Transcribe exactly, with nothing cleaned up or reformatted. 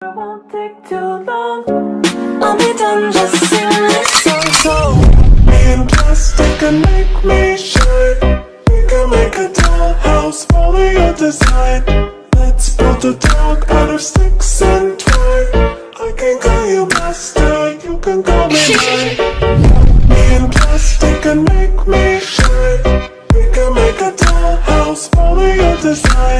It won't take too long. I'll be done just singing this song. So me and plastic can make me shine. We can make a dollhouse, follow your design. Let's build a dog out of sticks and twine. I can call you master, you can call me mine. Me and plastic can make me shine. We can make a dollhouse, follow your design.